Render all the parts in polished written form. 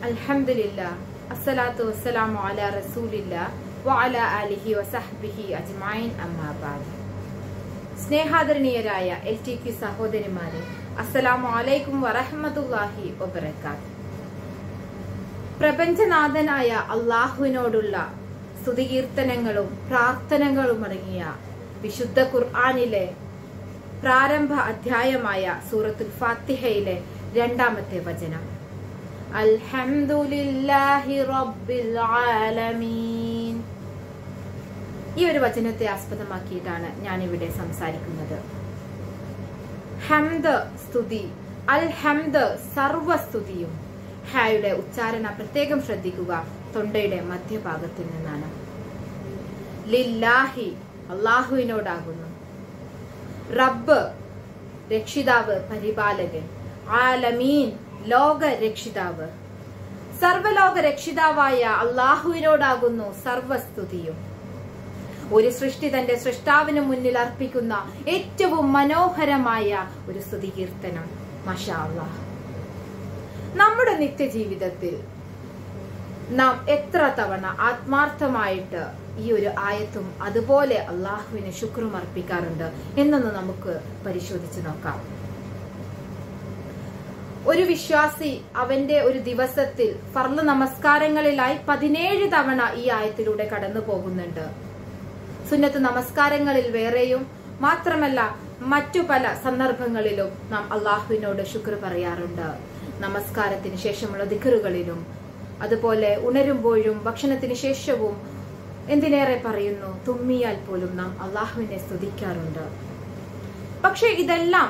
അൽഹംദുലില്ലാ അസ്സലാത്തു വസ്സലാമു അലാ റസൂലില്ലാ വഅലാ ആലിഹി വസഹ്ബിഹി അജ്മഈൻ അമ്മാ ബഅദ്. സ്നേഹാദരണീയരായ LTQ സഹോദരിമാരെ, അസ്സലാമു അലൈക്കും വറഹ്മത്തുള്ളാഹി വബറകാത്ത്. പ്രപഞ്ചനാഥനായ അള്ളാഹുവിനോടുള്ള സ്തുതികീർത്തനങ്ങളും പ്രാർത്ഥനകളും അടങ്ങിയ വിശുദ്ധ ഖുർആനിലെ പ്രാരംഭ അധ്യായമായ സൂറത്തുൽ ഫാത്തിഹയിലെ 2-ാമത്തെ വചനം, അൽഹംദുലില്ലാഹി റബ്ബിൽ ആലമീൻ. ഈ ഒരു വചനത്തെ ആസ്പദമാക്കിയിട്ടാണ് ഞാനിവിടെ സംസാരിക്കുന്നത്. ഹംദ് സ്തുതി, അൽ ഹംദ് സർവസ്തുതിയും. ഹായുടെ ഉച്ചാരണ പ്രത്യേകം ശ്രദ്ധിക്കുക, തൊണ്ടയുടെ മധ്യഭാഗത്തിൽ നിന്നാണ്. ലില്ലാഹി അള്ളാഹുവിനോടാകുന്നു. റബ്ബ് രക്ഷിതാവ്, പരിപാലകൻ. ആലമീൻ ലോക രക്ഷിതാവ്. സർവലോക രക്ഷിതാവായ അള്ളാഹുവിനോടാകുന്നു സർവസ്തുതിയും. ഒരു സൃഷ്ടി തന്റെ സൃഷ്ടാവിന് മുന്നിൽ അർപ്പിക്കുന്ന ഏറ്റവും മനോഹരമായ ഒരു സ്തുതി കീർത്തനം. മാഷാ അല്ലാഹ്. നമ്മുടെ നിത്യജീവിതത്തിൽ നാം എത്ര തവണ ആത്മാർത്ഥമായിട്ട് ഈ ഒരു ആയത്തും അതുപോലെ അള്ളാഹുവിന് ശുക്രും അർപ്പിക്കാറുണ്ട് എന്നൊന്ന് നമുക്ക് പരിശോധിച്ച് നോക്കാം. ഒരു വിശ്വാസി അവന്റെ ഒരു ദിവസത്തിൽ ഫർള് നമസ്കാരങ്ങളിലായി 17 തവണ ഈ ആയത്തിലൂടെ കടന്നു പോകുന്നുണ്ട്. സുന്നത്ത് നമസ്കാരങ്ങളിൽ വേറെയും, മാത്രമല്ല മറ്റു പല സന്ദർഭങ്ങളിലും നാം അള്ളാഹുവിനോട് ശുക്ർ പറയാറുണ്ട്. നമസ്കാരത്തിന് ശേഷമുള്ള ദിക്റുകളിലും, അതുപോലെ ഉണരുമ്പോഴും ഭക്ഷണത്തിന് ശേഷവും, എന്തിനേറെ പറയുന്നു, തുമ്മിയാൽ പോലും നാം അള്ളാഹുവിനെ സ്തുതിക്കാറുണ്ട്. പക്ഷെ ഇതെല്ലാം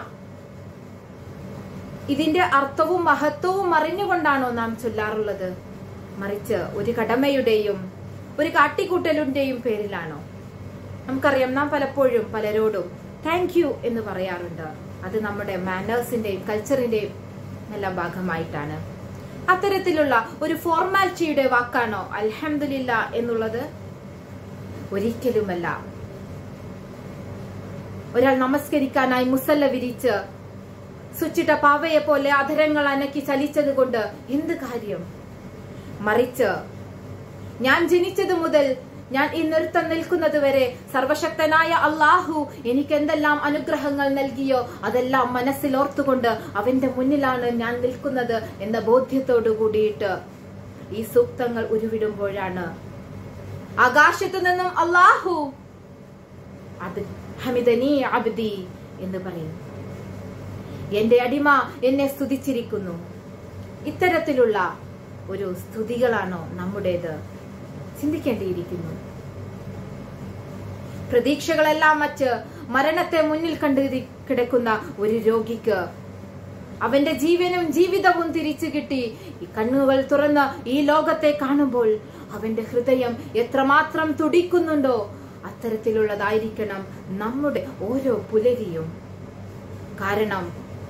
ഇതിന്റെ അർത്ഥവും മഹത്വവും അറിഞ്ഞുകൊണ്ടാണോ നാം ചൊല്ലാറുള്ളത്? മറിച്ച് ഒരു കടമയുടെയും ഒരു കാട്ടിക്കൂട്ടലിന്റെയും പേരിലാണോ? നമുക്കറിയാം, നാം പലപ്പോഴും പലരോടും താങ്ക് യു എന്ന് പറയാറുണ്ട്. അത് നമ്മുടെ മാനേഴ്സിന്റെയും കൾച്ചറിന്റെയും എല്ലാം ഭാഗമായിട്ടാണ്. അത്തരത്തിലുള്ള ഒരു ഫോർമാലിറ്റിയുടെ വാക്കാണോ അൽഹംദുലില്ലാ എന്നുള്ളത്? ഒരിക്കലുമല്ല. ഒരാൾ നമസ്കരിക്കാനായി മുസല്ല വിരിച്ച് സ്വിച്ചിട്ട പാവയെ പോലെ അധരങ്ങൾ അനക്കി ചലിച്ചത് കൊണ്ട് എന്ത് കാര്യം? മറിച്ച് ഞാൻ ജനിച്ചത് മുതൽ ഞാൻ ഈ നൃത്തം നിൽക്കുന്നത് വരെ സർവശക്തനായ അള്ളാഹു എനിക്ക് എന്തെല്ലാം അനുഗ്രഹങ്ങൾ നൽകിയോ അതെല്ലാം മനസ്സിലോർത്തുകൊണ്ട് അവന്റെ മുന്നിലാണ് ഞാൻ നിൽക്കുന്നത് എന്ന ബോധ്യത്തോടു കൂടിയിട്ട് ഈ സൂക്തങ്ങൾ ഉരുവിടുമ്പോഴാണ് ആകാശത്തു നിന്നും അള്ളാഹു അത് ഹമിദനി അബ്ദി എന്ന് പറയും. എന്റെ അടിമ എന്നെ സ്തുതിച്ചിരിക്കുന്നു. ഇത്തരത്തിലുള്ള ഒരു സ്തുതികളാണോ നമ്മുടേത്? ചിന്തിക്കേണ്ടിയിരിക്കുന്നു. പ്രതീക്ഷകളെല്ലാം വച്ച് മരണത്തെ മുന്നിൽ കണ്ടു കിടക്കുന്ന ഒരു രോഗിക്ക് അവന്റെ ജീവനും ജീവിതവും തിരിച്ചു കിട്ടി ഈ കണ്ണുകൾ തുറന്ന് ഈ ലോകത്തെ കാണുമ്പോൾ അവന്റെ ഹൃദയം എത്രമാത്രം തുടിക്കുന്നുണ്ടോ അത്തരത്തിലുള്ളതായിരിക്കണം നമ്മുടെ ഓരോ പുലരിയും. കാരണം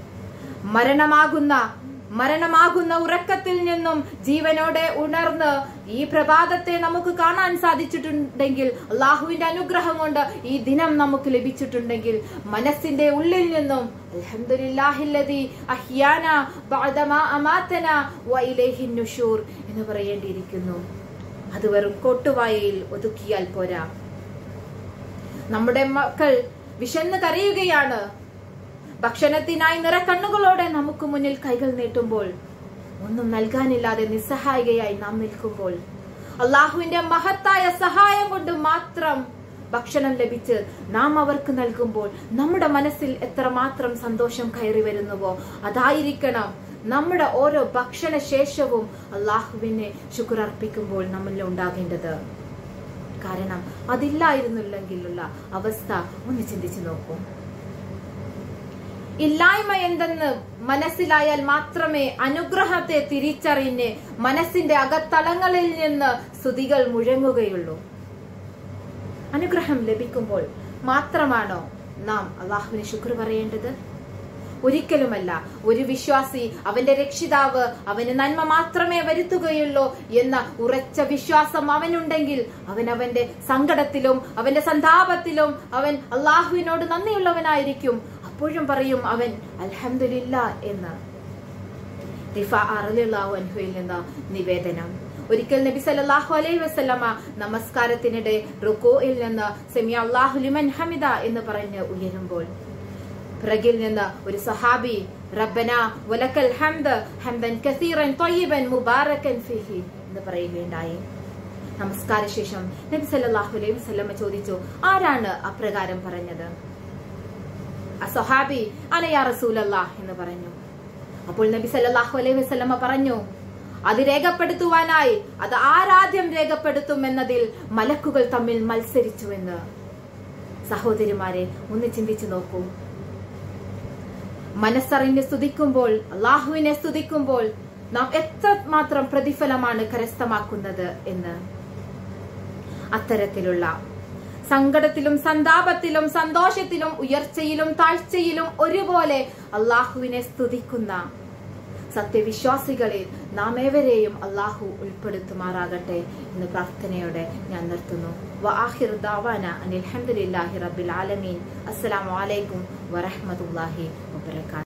മരണമാകുന്ന ഉറക്കത്തിൽ നിന്നും ജീവനോടെ ഉണർന്ന് ഈ പ്രഭാതത്തെ നമുക്ക് കാണാൻ സാധിച്ചിട്ടുണ്ടെങ്കിൽ, അള്ളാഹുവിന്റെ അനുഗ്രഹം കൊണ്ട് ഈ ദിനം നമുക്ക് ലഭിച്ചിട്ടുണ്ടെങ്കിൽ, മനസ്സിന്റെ ഉള്ളിൽ നിന്നും അൽഹംദുലില്ലാഹില്ലദീ അഹ്യാനാ ബഅദമാ അമാതനാ വഇലൈഹിൻ നുശൂർ എന്ന് പറയേണ്ടിയിരിക്കുന്നു. അത് വെറും കൊട്ടുവായയിൽ ഒതുക്കിയാൽ പോരാ. നമ്മുടെ മക്കൾ വിശന്ന് കരയുകയാണ്. ഭക്ഷണത്തിനായി നിറക്കണ്ണുകളോടെ നമുക്ക് മുന്നിൽ കൈകൾ നീട്ടുമ്പോൾ ഒന്നും നൽകാനില്ലാതെ നിസ്സഹായികയായി നാം നിൽക്കുമ്പോൾ അള്ളാഹുവിന്റെ മഹത്തായ സഹായം കൊണ്ട് മാത്രം ഭക്ഷണം ലഭിച്ച് നാം അവർക്ക് നൽകുമ്പോൾ നമ്മുടെ മനസ്സിൽ എത്രമാത്രം സന്തോഷം കയറി വരുന്നുവോ അതായിരിക്കണം നമ്മുടെ ഓരോ ഭക്ഷണ ശേഷവും അള്ളാഹുവിനെ ശുക്ർ അർപ്പിക്കുമ്പോൾ നമ്മളിൽ ഉണ്ടാകേണ്ടത്. കാരണം അതില്ലായിരുന്നില്ലെങ്കിലുള്ള അവസ്ഥ ഒന്ന് ചിന്തിച്ചു നോക്കൂ. ഇല്ലായ്മ എന്തെന്ന് മനസ്സിലായാൽ മാത്രമേ അനുഗ്രഹത്തെ തിരിച്ചറിഞ്ഞ് മനസ്സിന്റെ അകത്തളങ്ങളിൽ നിന്ന് സ്തുതികൾ മുഴങ്ങുകയുള്ളൂ. അനുഗ്രഹം ലഭിക്കുമ്പോൾ മാത്രമാണോ നാം അള്ളാഹുവിന് ശുക്ർ പറയേണ്ടത്? ഒരിക്കലുമല്ല. ഒരു വിശ്വാസി അവന്റെ രക്ഷിതാവ് അവന് നന്മ മാത്രമേ വരുത്തുകയുള്ളൂ എന്ന ഉറച്ച വിശ്വാസം അവനുണ്ടെങ്കിൽ അവന്റെ സങ്കടത്തിലും അവന്റെ സന്താപത്തിലും അവൻ അള്ളാഹുവിനോട് നന്ദിയുള്ളവനായിരിക്കും. അപ്പോഴും പറയും അവൻ അൽഹംദുലില്ലാ എന്ന്. റിഫാഅ റളിയല്ലാഹു അൻഹുവിൽ നിന്ന് നിവേദനം. ഒരിക്കൽ നബി സല്ലല്ലാഹു അലൈഹി വസല്ലമ നമസ്കാരത്തിനിടെ റുകൂഇൽ നിന്ന് സമി അല്ലാഹു ലിമൻ ഹമിദ എന്ന് പറഞ്ഞ് ഉയരുമ്പോൾ പിറകിൽ നിന്ന് ഒരു സഹാബി റബ്ബനാ വലക്കൽ ഹംദ് ഹംദൻ കസീറൻ ത്വയ്യിബൻ മുബാറകൻ ഫീഹി എന്ന് പറയുകയുണ്ടായി. നമസ്കാര ശേഷം നബി സല്ലല്ലാഹു അലൈഹി വസല്ലമ ചോദിച്ചു, ആരാണ് അപ്രകാരം പറഞ്ഞത്? ആ സഹാബി അന യാ റസൂലല്ലാഹ് എന്ന് പറഞ്ഞു. അപ്പോൾ നബി സല്ലല്ലാഹു അലൈഹി വസല്ലമ പറഞ്ഞു, അത് രേഖപ്പെടുത്തുവാനായി അത് ആരാദ്യം രേഖപ്പെടുത്തുമെന്നതിൽ മലക്കുകൾ തമ്മിൽ മത്സരിച്ചുവെന്ന്. സഹോദരിമാരെ, ഒന്ന് ചിന്തിച്ചു നോക്കൂ. മനസ്സറിഞ്ഞ് സ്തുതിക്കുമ്പോൾ, അള്ളാഹുവിനെ സ്തുതിക്കുമ്പോൾ നാം എത്രമാത്രം പ്രതിഫലമാണ് കരസ്ഥമാക്കുന്നത് എന്ന്. അത്തരത്തിലുള്ള സങ്കടത്തിലും സന്താപത്തിലും സന്തോഷത്തിലും ഉയർച്ചയിലും താഴ്ചയിലും ഒരുപോലെ അള്ളാഹുവിനെ സ്തുതിക്കുന്ന സത്യവിശ്വാസികളിൽ നാം ഏവരെയും അള്ളാഹു ഉൾപ്പെടുത്തുമാറാകട്ടെ എന്ന് പ്രാർത്ഥനയോടെ ഞാൻ നിർത്തുന്നു. വആഖിറു ദഅവാന അനിൽ ഹംദുലില്ലാഹി റബ്ബിൽ ആലമീൻ. അസ്സലാമു അലൈക്കും വറഹ്മത്തുള്ളാഹി വബറകാതുഹു.